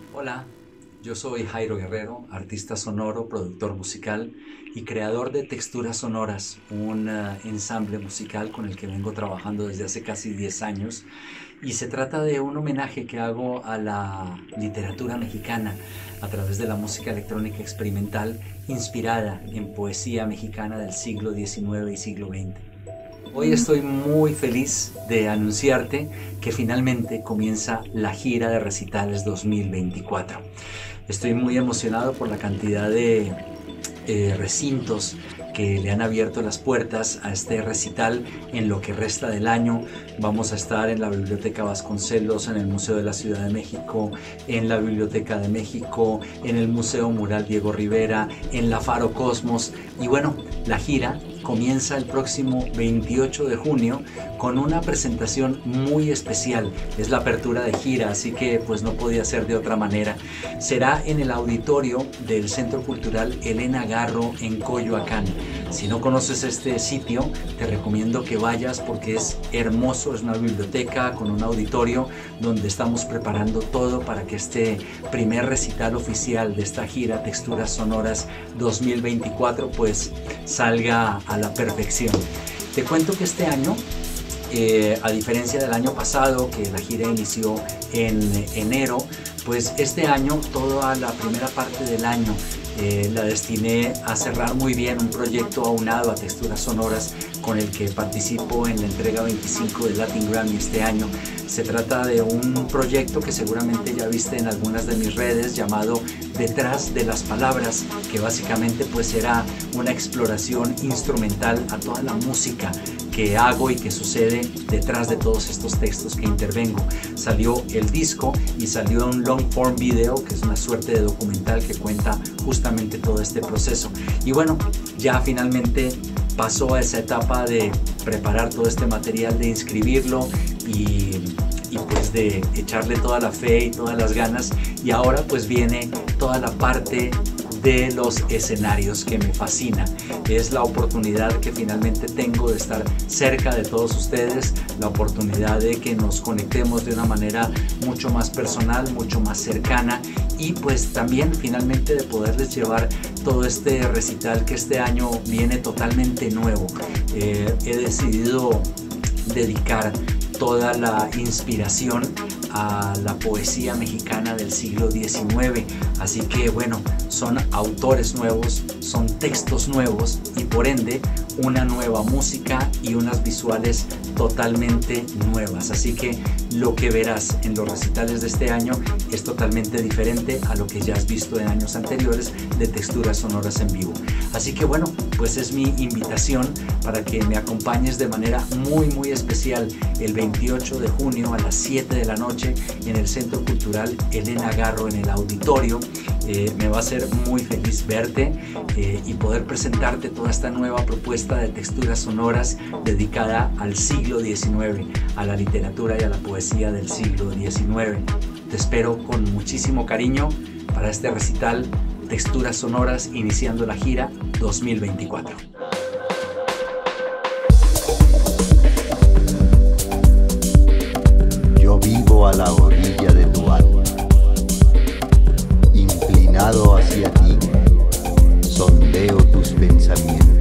Hola, yo soy Jairo Guerrero, artista sonoro, productor musical y creador de Texturas Sonoras, un ensamble musical con el que vengo trabajando desde hace casi 10 años. Y se trata de un homenaje que hago a la literatura mexicana a través de la música electrónica experimental inspirada en poesía mexicana del siglo XIX y siglo XX. Hoy estoy muy feliz de anunciarte que finalmente comienza la gira de recitales 2024. Estoy muy emocionado por la cantidad de recintos que le han abierto las puertas a este recital en lo que resta del año. Vamos a estar en la Biblioteca Vasconcelos, en el Museo de la Ciudad de México, en la Biblioteca de México, en el Museo Mural Diego Rivera, en la Faro Cosmos. Y bueno, la gira comienza el próximo 28 de junio con una presentación muy especial. Es la apertura de gira, así que pues no podía ser de otra manera. Será en el auditorio del Centro Cultural Elena Garro en Coyoacán. Si no conoces este sitio, te recomiendo que vayas porque es hermoso. Es una biblioteca con un auditorio donde estamos preparando todo para que este primer recital oficial de esta gira Texturas Sonoras 2024 pues salga a la perfección. Te cuento que este año, a diferencia del año pasado, que la gira inició en enero, pues este año, toda la primera parte del año, la destiné a cerrar muy bien un proyecto aunado a Texturas Sonoras con el que participo en la entrega 25 del Latin Grammy este año. Se trata de un proyecto que seguramente ya viste en algunas de mis redes llamado Detrás de las Palabras, que básicamente pues era una exploración instrumental a toda la música que hago y que sucede detrás de todos estos textos que intervengo. Salió el disco y salió un long form video, que es una suerte de documental que cuenta justamente todo este proceso. Y bueno, ya finalmente pasó a esa etapa de preparar todo este material, de inscribirlo y pues de echarle toda la fe y todas las ganas. Y ahora pues viene toda la parte de los escenarios que me fascina. Es la oportunidad que finalmente tengo de estar cerca de todos ustedes, la oportunidad de que nos conectemos de una manera mucho más personal, mucho más cercana, y pues también finalmente de poderles llevar todo este recital que este año viene totalmente nuevo. He decidido dedicar toda la inspiración a la poesía mexicana del siglo XIX, así que bueno, son autores nuevos, son textos nuevos y por ende una nueva música y unas visuales totalmente nuevas, así que lo que verás en los recitales de este año es totalmente diferente a lo que ya has visto en años anteriores de Texturas Sonoras en vivo. Así que bueno, pues es mi invitación para que me acompañes de manera muy especial el 28 de junio a las 7 de la noche en el Centro Cultural Elena Garro, en el auditorio. Me va a hacer muy feliz verte y poder presentarte toda esta nueva propuesta de Texturas Sonoras dedicada al siglo XIX, a la literatura y a la poesía del siglo XIX. Te espero con muchísimo cariño para este recital Texturas Sonoras iniciando la gira 2024. Yo vivo a la orilla de tu alma, inclinado hacia ti, sondeo tus pensamientos.